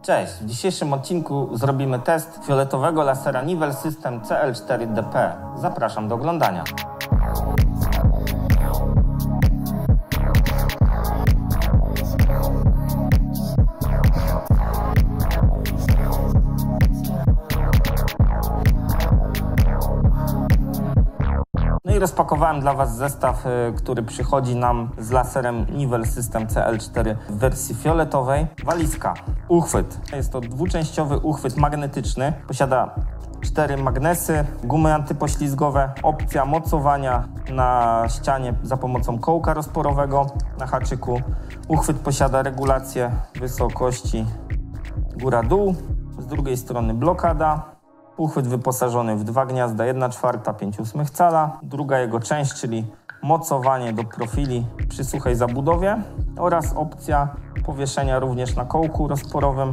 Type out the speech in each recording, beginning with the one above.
Cześć, w dzisiejszym odcinku zrobimy test fioletowego lasera Nivel System CL4DP. Zapraszam do oglądania. No i rozpakowałem dla Was zestaw, który przychodzi nam z laserem Nivel System CL4 w wersji fioletowej. Walizka, uchwyt. Jest to dwuczęściowy uchwyt magnetyczny. Posiada 4 magnesy, gumy antypoślizgowe, opcja mocowania na ścianie za pomocą kołka rozporowego na haczyku. Uchwyt posiada regulację wysokości góra-dół. Z drugiej strony blokada. Uchwyt wyposażony w 2 gniazda 1/4 5/8 cala. Druga jego część, czyli mocowanie do profili przy suchej zabudowie oraz opcja powieszenia również na kołku rozporowym.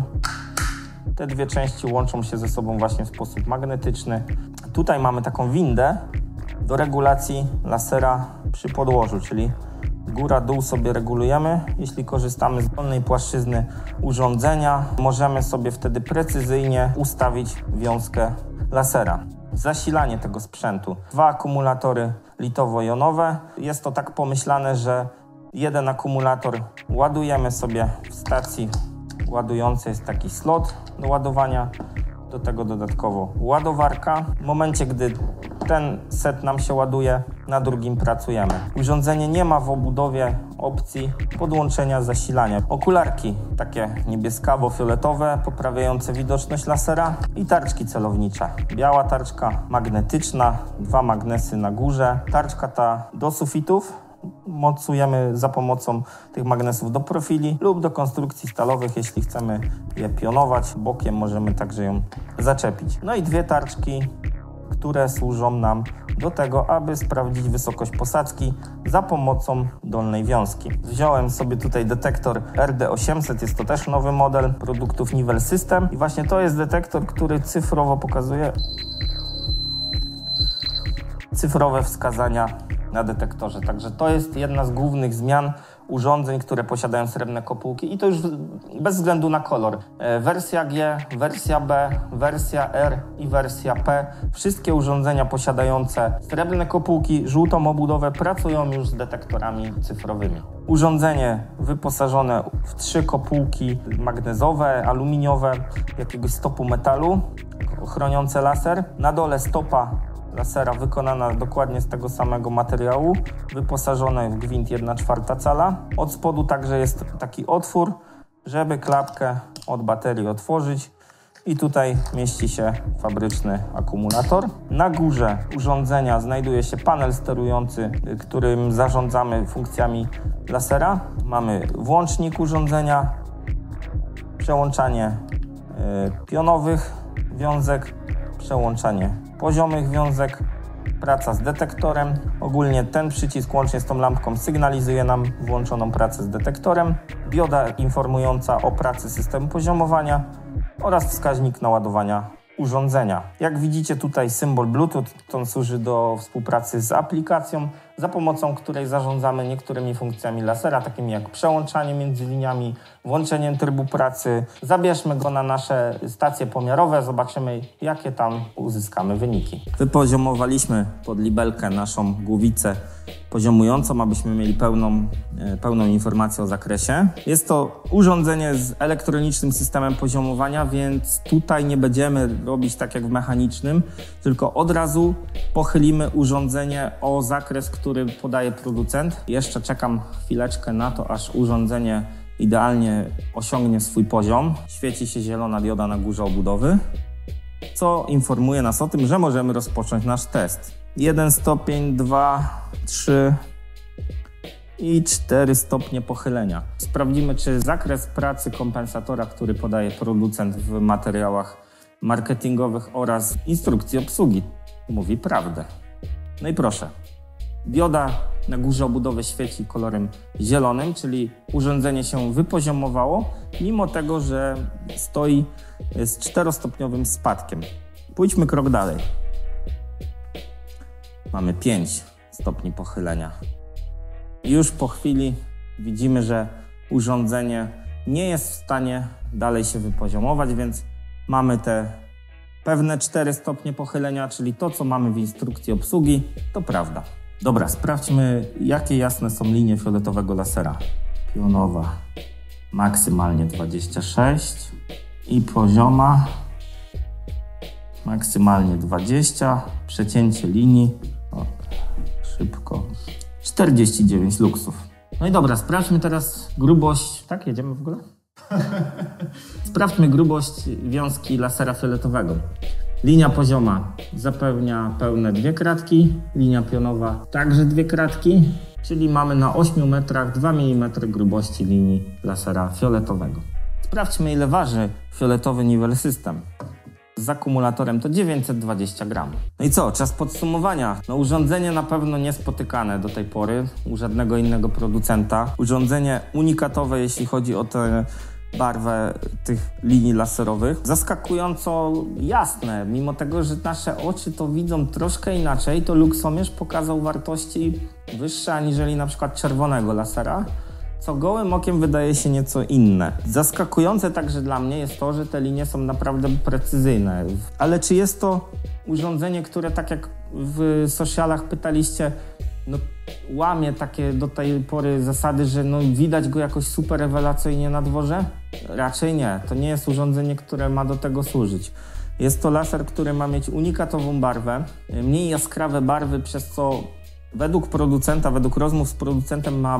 Te dwie części łączą się ze sobą właśnie w sposób magnetyczny. Tutaj mamy taką windę do regulacji lasera przy podłożu, czyli góra-dół sobie regulujemy. Jeśli korzystamy z dolnej płaszczyzny urządzenia, możemy sobie wtedy precyzyjnie ustawić wiązkę lasera. Zasilanie tego sprzętu. 2 akumulatory litowo-jonowe. Jest to tak pomyślane, że jeden akumulator ładujemy sobie w stacji ładującej. Jest taki slot do ładowania. Do tego dodatkowo ładowarka. W momencie, gdy ten set nam się ładuje, na drugim pracujemy. Urządzenie nie ma w obudowie opcji podłączenia zasilania. Okularki takie niebieskawo-fioletowe, poprawiające widoczność lasera i tarczki celownicze. Biała tarczka magnetyczna, 2 magnesy na górze. Tarczka ta do sufitów. Mocujemy za pomocą tych magnesów do profili lub do konstrukcji stalowych, jeśli chcemy je pionować. Bokiem możemy także ją zaczepić. No i 2 tarczki, które służą nam do tego, aby sprawdzić wysokość posadzki za pomocą dolnej wiązki. Wziąłem sobie tutaj detektor RD800, jest to też nowy model produktów Nivel System i właśnie to jest detektor, który cyfrowo pokazuje cyfrowe wskazania na detektorze. Także to jest jedna z głównych zmian urządzeń, które posiadają srebrne kopułki i to już bez względu na kolor. Wersja G, wersja B, wersja R i wersja P. Wszystkie urządzenia posiadające srebrne kopułki, żółtą obudowę pracują już z detektorami cyfrowymi. Urządzenie wyposażone w 3 kopułki magnezowe, aluminiowe, jakiegoś stopu metalu chroniące laser. Na dole stopa lasera wykonana dokładnie z tego samego materiału, wyposażone w gwint 1/4 cala. Od spodu także jest taki otwór, żeby klapkę od baterii otworzyć i tutaj mieści się fabryczny akumulator. Na górze urządzenia znajduje się panel sterujący, którym zarządzamy funkcjami lasera. Mamy włącznik urządzenia, przełączanie pionowych wiązek, przełączanie poziomych wiązek, praca z detektorem. Ogólnie ten przycisk łącznie z tą lampką sygnalizuje nam włączoną pracę z detektorem. Dioda informująca o pracy systemu poziomowania oraz wskaźnik naładowania urządzenia. Jak widzicie tutaj symbol Bluetooth, to służy do współpracy z aplikacją, za pomocą której zarządzamy niektórymi funkcjami lasera, takimi jak przełączanie między liniami, włączeniem trybu pracy. Zabierzmy go na nasze stacje pomiarowe, zobaczymy, jakie tam uzyskamy wyniki. Wypoziomowaliśmy pod libelkę naszą głowicę poziomującą, abyśmy mieli pełną informację o zakresie. Jest to urządzenie z elektronicznym systemem poziomowania, więc tutaj nie będziemy robić tak jak w mechanicznym, tylko od razu pochylimy urządzenie o zakres, który podaje producent. Jeszcze czekam chwileczkę na to, aż urządzenie idealnie osiągnie swój poziom. Świeci się zielona dioda na górze obudowy, co informuje nas o tym, że możemy rozpocząć nasz test. 1 stopień, 2, 3 i 4 stopnie pochylenia. Sprawdzimy, czy zakres pracy kompensatora, który podaje producent w materiałach marketingowych oraz instrukcji obsługi, mówi prawdę. No i proszę. Dioda na górze obudowy świeci kolorem zielonym, czyli urządzenie się wypoziomowało, mimo tego, że stoi z 4-stopniowym spadkiem. Pójdźmy krok dalej. Mamy 5 stopni pochylenia. Już po chwili widzimy, że urządzenie nie jest w stanie dalej się wypoziomować, więc mamy te pewne 4 stopnie pochylenia, czyli to, co mamy w instrukcji obsługi, to prawda. Dobra, sprawdźmy, jakie jasne są linie fioletowego lasera. Pionowa maksymalnie 26 i pozioma maksymalnie 20. Przecięcie linii, szybko, 49 luksów. No i dobra, sprawdźmy teraz grubość. Tak, jedziemy w ogóle? Sprawdźmy grubość wiązki lasera fioletowego. Linia pozioma zapewnia pełne 2 kratki, linia pionowa także 2 kratki, czyli mamy na 8 metrach 2 mm grubości linii lasera fioletowego. Sprawdźmy, ile waży fioletowy Nivel System. Z akumulatorem to 920 gram. No i co? Czas podsumowania. No, urządzenie na pewno niespotykane do tej pory u żadnego innego producenta. Urządzenie unikatowe, jeśli chodzi o tę barwę tych linii laserowych. Zaskakująco jasne. Mimo tego, że nasze oczy to widzą troszkę inaczej, to luksomierz pokazał wartości wyższe aniżeli na przykład czerwonego lasera, co gołym okiem wydaje się nieco inne. Zaskakujące także dla mnie jest to, że te linie są naprawdę precyzyjne. Ale czy jest to urządzenie, które tak jak w socialach pytaliście, no łamie takie do tej pory zasady, że no widać go jakoś super rewelacyjnie na dworze? Raczej nie. To nie jest urządzenie, które ma do tego służyć. Jest to laser, który ma mieć unikatową barwę, mniej jaskrawe barwy, przez co według producenta, według rozmów z producentem ma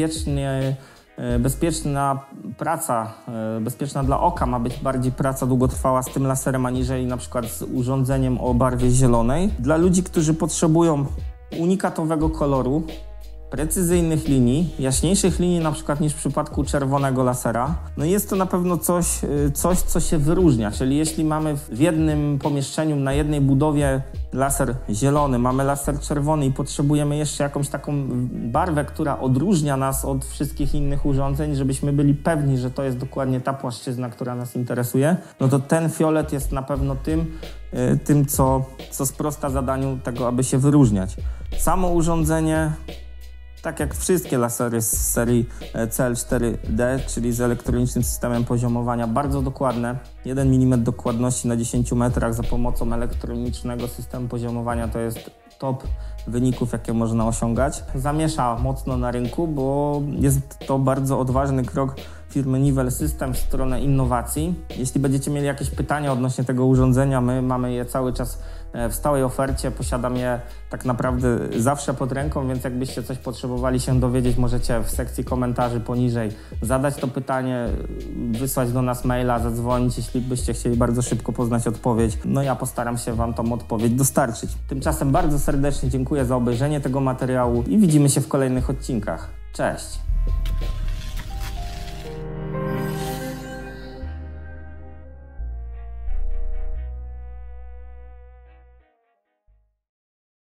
bezpieczna praca, bezpieczna dla oka ma być bardziej praca długotrwała z tym laserem, aniżeli na przykład z urządzeniem o barwie zielonej. Dla ludzi, którzy potrzebują unikatowego koloru, precyzyjnych linii, jaśniejszych linii na przykład niż w przypadku czerwonego lasera, no jest to na pewno coś, co się wyróżnia, czyli jeśli mamy w jednym pomieszczeniu, na jednej budowie laser zielony, mamy laser czerwony i potrzebujemy jeszcze jakąś taką barwę, która odróżnia nas od wszystkich innych urządzeń, żebyśmy byli pewni, że to jest dokładnie ta płaszczyzna, która nas interesuje, no to ten fiolet jest na pewno tym co sprosta zadaniu tego, aby się wyróżniać. Samo urządzenie, tak jak wszystkie lasery z serii CL4D, czyli z elektronicznym systemem poziomowania, bardzo dokładne. 1 mm dokładności na 10 metrach za pomocą elektronicznego systemu poziomowania to jest top wyników, jakie można osiągać. Zamiesza mocno na rynku, bo jest to bardzo odważny krok firmy Nivel System w stronę innowacji. Jeśli będziecie mieli jakieś pytania odnośnie tego urządzenia, my mamy je cały czas w stałej ofercie. Posiadam je tak naprawdę zawsze pod ręką, więc jakbyście coś potrzebowali się dowiedzieć, możecie w sekcji komentarzy poniżej zadać to pytanie, wysłać do nas maila, zadzwonić, jeśli byście chcieli bardzo szybko poznać odpowiedź. No ja postaram się Wam tą odpowiedź dostarczyć. Tymczasem bardzo serdecznie dziękuję za obejrzenie tego materiału i widzimy się w kolejnych odcinkach. Cześć!